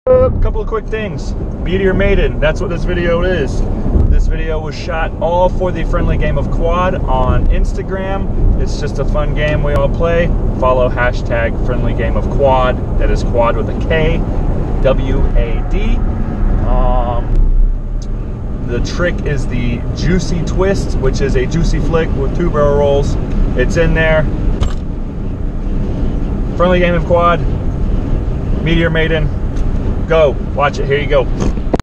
A couple of quick things. Meteor Maiden, that's what this video is. This video was shot all for the friendly game of quad on Instagram. It's just a fun game we all play. Follow hashtag friendly game of quad. That is quad with a K, W-A-D. The trick is the juicy twist, which is a juicy flick with 2 barrel rolls. It's in there. Friendly game of quad. Meteor Maiden. Go. Watch it. Here you go.